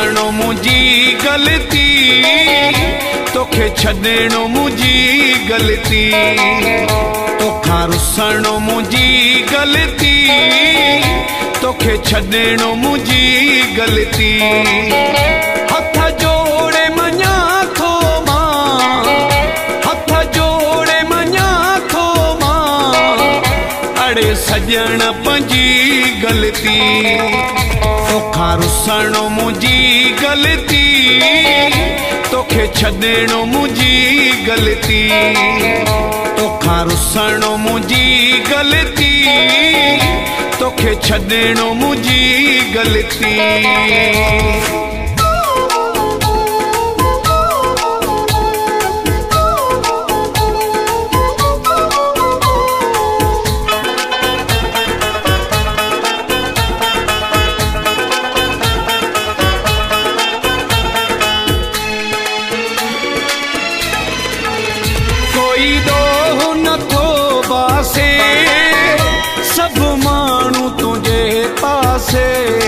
रुसणो मुंहिंजी ग़लती, तोखे छॾणो मुंहिंजी ग़लती, तोखां रुसणो मुंहिंजी ग़लती, तोखे छॾणो मुंहिंजी ग़लती। हथ जोड़े मञा थो मां, हथ जोड़े मञा थो मां, अड़े सजण पंहिंजी ग़लती, तोखां रुसणो मुंहिंजी ग़लती, तोखे छॾणो मुंहिंजी ग़लती, तोखां रुसणो मुंहिंजी ग़लती, तोखे छॾणो मुंहिंजी ग़लती। कोई ॾोह नथो बासे, सभु माण्हू तुंहिंजे पासे,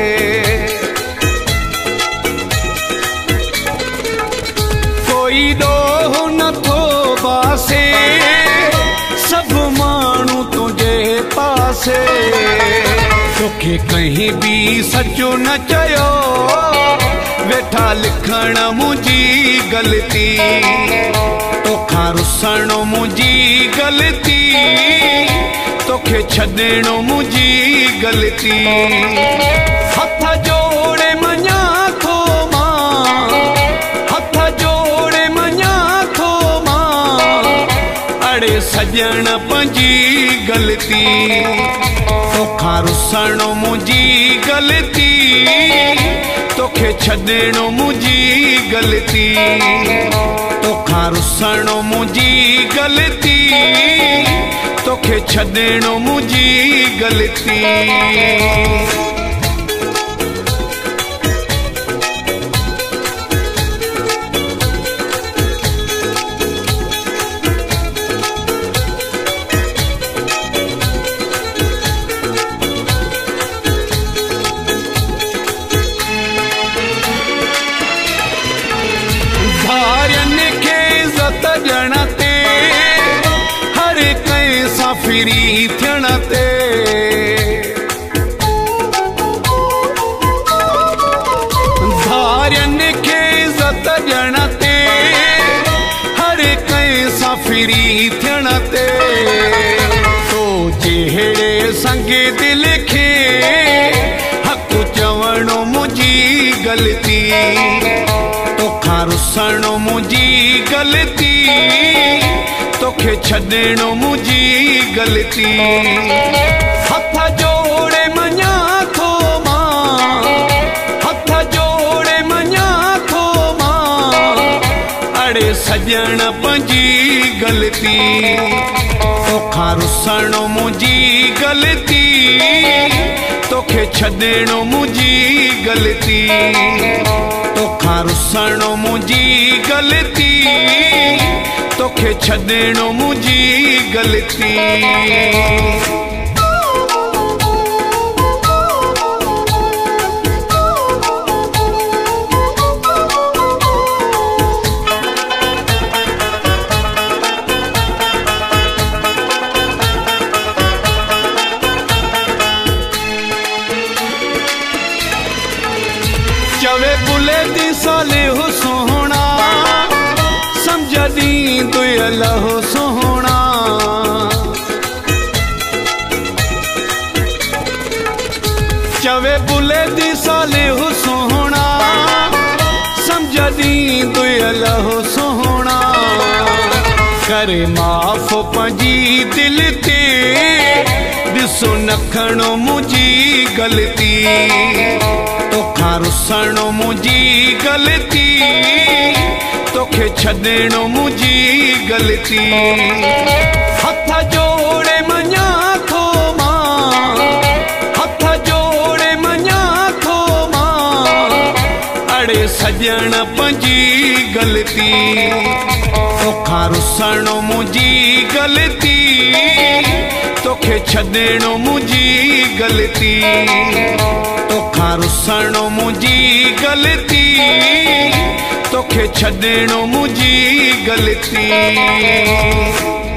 कोई ॾोह नथो बासे, सभु माण्हू तुंहिंजे पासे, तोखे कंहिं बि सचो न चयो, वेठा लिखण मुंहिंजी ग़लती, तोखां रुसणो मुंहिंजी ग़लती, तोखे छॾणो मुंहिंजी ग़लती। हथ जोड़े मञा थो मां, हथ जोड़े मञा थो मां, अड़े सजण पंहिंजी ग़लती, तोखां रुसणो मुंहिंजी ग़लती, तोखे छॾणो मुंहिंजी ग़लती, तोखां रुसणो मुंहिंजी ग़लती, तोखे छॾणो मुंहिंजी ग़लती। धारियनि खे इज़त ॾियण ते, हर कंहिं सां फिरी थियण ते, धारियनि खे इज़त ॾियण ते, हर कंहिं सां फिरी थियण ते, तो जहिड़े संगे दिल खे हक़ चवणो मुंहिंजी ग़लती, तोखां रुसणो मुंहिंजी ग़लती, तोखे छॾणो मुंहिंजी ग़लती। हथ जोड़े मञा थो मां, हथ जोड़े मञा थो मां, अड़े सजण पंहिंजी ग़लती, तोखां रुसणो मुंहिंजी ग़लती, तोखे छॾणो मुंहिंजी ग़लती, तोखां रुसणो मुंहिंजी ग़लती, तोखे छॾणो मुंहिंजी ग़लती। चवे बुले दी साले हो सोहना, समझ दी दुयल हो सोहना, चवे बुले दी साले हो सोहना, समझ दी दुयल हो सोहना, करे माफ़ पंहिंजी दिल ते, ॾिसो नखणो मुंहिंजी ग़लती, तोखां रुसणो मुंहिंजी ग़लती, तोखे छॾणो मुंहिंजी ग़लती। हथ जोड़े मञा थो मां, हथ जोड़े मञा थो मां, अड़े सजण पंहिंजी ग़लती, तोखां रुसणो मुंहिंजी ग़लती, तोखे छॾणो मुंहिंजी ग़लती, तोखां खां रुसणो मुंहिंजी गलती, तोखे छॾणो मुंहिंजी गलती।